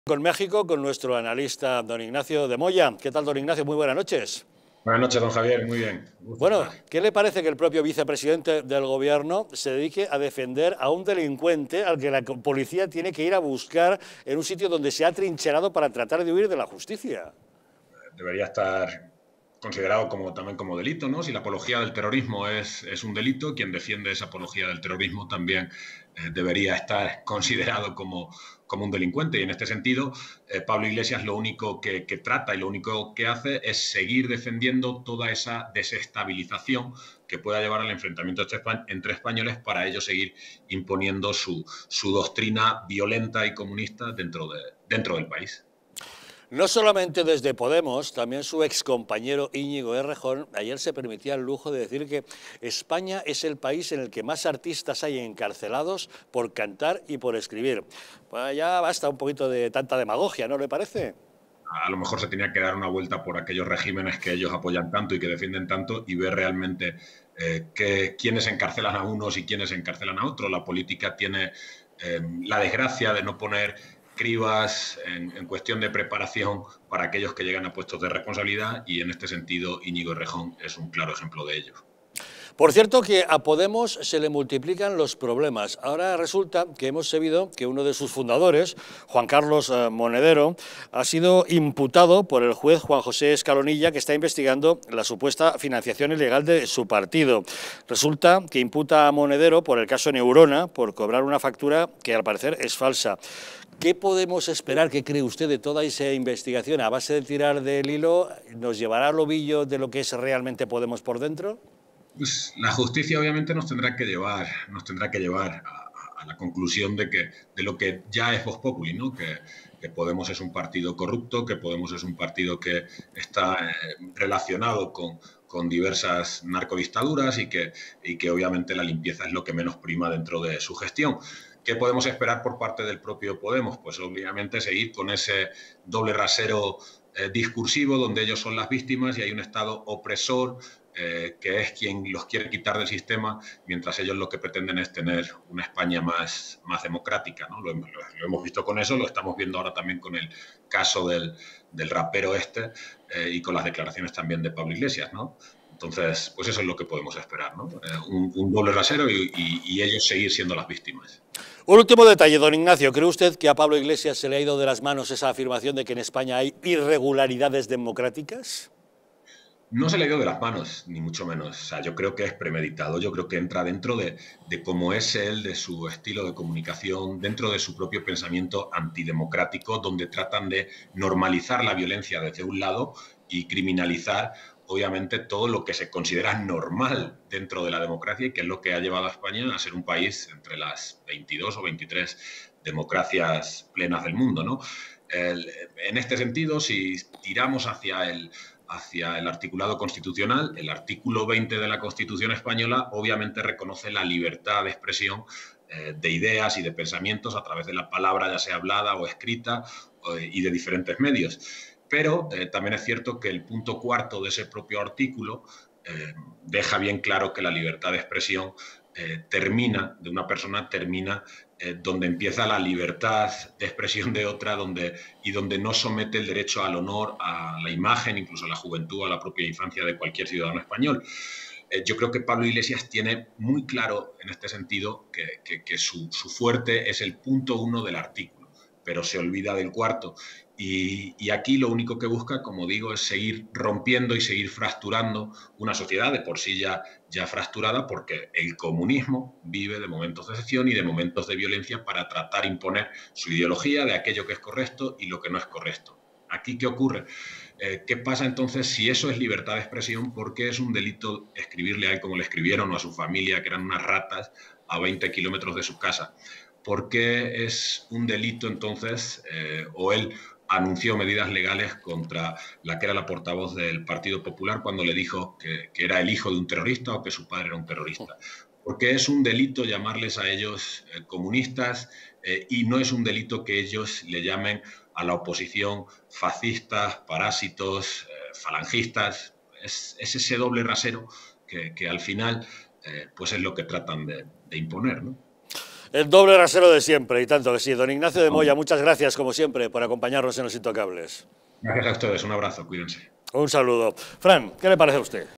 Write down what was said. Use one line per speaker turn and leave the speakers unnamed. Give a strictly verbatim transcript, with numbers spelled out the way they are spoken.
Con México, con nuestro analista don Ignacio de Moya. ¿Qué tal, don Ignacio? Muy buenas noches.
Buenas noches, don Javier. Muy bien. Un gusto
Bueno,
estar.
¿qué le parece que el propio vicepresidente del gobierno se dedique a defender a un delincuente al que la policía tiene que ir a buscar en un sitio donde se ha trincherado para tratar de huir de la justicia?
Debería estar considerado como, también como delito, ¿no? Si la apología del terrorismo es, es un delito, quien defiende esa apología del terrorismo también eh, debería estar considerado como, como un delincuente. Y en este sentido, eh, Pablo Iglesias lo único que, que trata y lo único que hace es seguir defendiendo toda esa desestabilización que pueda llevar al enfrentamiento entre españoles para ello seguir imponiendo su, su doctrina violenta y comunista dentro, de, dentro del país.
No solamente desde Podemos, también su excompañero Íñigo Errejón ayer se permitía el lujo de decir que España es el país en el que más artistas hay encarcelados por cantar y por escribir. Pues ya basta un poquito de tanta demagogia, ¿no le parece?
A lo mejor se tenía que dar una vuelta por aquellos regímenes que ellos apoyan tanto y que defienden tanto y ver realmente eh, que, quiénes encarcelan a unos y quiénes encarcelan a otros. La política tiene eh, la desgracia de no poner cribas en, en cuestión de preparación para aquellos que llegan a puestos de responsabilidad y en este sentido Íñigo Errejón es un claro ejemplo de ello.
Por cierto que a Podemos se le multiplican los problemas. Ahora resulta que hemos sabido que uno de sus fundadores, Juan Carlos Monedero, ha sido imputado por el juez Juan José Escalonilla, que está investigando la supuesta financiación ilegal de su partido. Resulta que imputa a Monedero por el caso Neurona, por cobrar una factura que al parecer es falsa. ¿Qué podemos esperar, qué cree usted de toda esa investigación? ¿A base de tirar del hilo nos llevará al ovillo de lo que es realmente Podemos por dentro?
Pues la justicia obviamente nos tendrá que llevar, nos tendrá que llevar a, a la conclusión de que de lo que ya es Vox Populi, ¿no? Que, que Podemos es un partido corrupto, que Podemos es un partido que está eh, relacionado con, con diversas narcodictaduras y que, y que obviamente la limpieza es lo que menos prima dentro de su gestión. ¿Qué podemos esperar por parte del propio Podemos? Pues obviamente seguir con ese doble rasero eh, discursivo donde ellos son las víctimas y hay un Estado opresor eh, que es quien los quiere quitar del sistema, mientras ellos lo que pretenden es tener una España más, más democrática, ¿no? Lo, lo, lo hemos visto con eso, lo estamos viendo ahora también con el caso del, del rapero este eh, y con las declaraciones también de Pablo Iglesias, ¿no? Entonces, pues eso es lo que podemos esperar, ¿no? Eh, un, un doble rasero y, y, y ellos seguir siendo las víctimas.
Un último detalle, don Ignacio. ¿Cree usted que a Pablo Iglesias se le ha ido de las manos esa afirmación de que en España hay irregularidades democráticas?
No se le ha ido de las manos, ni mucho menos. O sea, yo creo que es premeditado, yo creo que entra dentro de, de cómo es él, de su estilo de comunicación, dentro de su propio pensamiento antidemocrático, donde tratan de normalizar la violencia desde un lado y criminalizar, obviamente, todo lo que se considera normal dentro de la democracia y que es lo que ha llevado a España a ser un país entre las veintidós o veintitrés democracias plenas del mundo, ¿no? El, en este sentido, si tiramos hacia el hacia el articulado constitucional, el artículo veinte de la Constitución española obviamente reconoce la libertad de expresión eh, de ideas y de pensamientos a través de la palabra, ya sea hablada o escrita, eh, y de diferentes medios. Pero eh, también es cierto que el punto cuarto de ese propio artículo eh, deja bien claro que la libertad de expresión eh, termina, de una persona termina eh, donde empieza la libertad de expresión de otra donde, y donde no somete el derecho al honor, a la imagen, incluso a la juventud, a la propia infancia de cualquier ciudadano español. Eh, yo creo que Pablo Iglesias tiene muy claro en este sentido que, que, que su, su fuerte es el punto uno del artículo, pero se olvida del cuarto. Y, y, aquí lo único que busca, como digo, es seguir rompiendo y seguir fracturando una sociedad de por sí ya, ya fracturada, porque el comunismo vive de momentos de excepción y de momentos de violencia para tratar de imponer su ideología de aquello que es correcto y lo que no es correcto. ¿Aquí qué ocurre? Eh, ¿Qué pasa entonces si eso es libertad de expresión? ¿Por qué es un delito escribirle a él como le escribieron o a su familia, que eran unas ratas, a veinte kilómetros de su casa? ¿Por qué es un delito entonces, eh, o él anunció medidas legales contra la que era la portavoz del Partido Popular cuando le dijo que, que era el hijo de un terrorista o que su padre era un terrorista? Porque es un delito llamarles a ellos eh, comunistas eh, y no es un delito que ellos le llamen a la oposición fascistas, parásitos, eh, falangistas. Es, es ese doble rasero que, que al final eh, pues es lo que tratan de, de imponer, ¿no?
El doble rasero de siempre, y tanto que sí. Don Ignacio de Moya, muchas gracias, como siempre, por acompañarnos en Los Intocables.
Gracias a ustedes, un abrazo, cuídense.
Un saludo. Fran, ¿qué le parece a usted?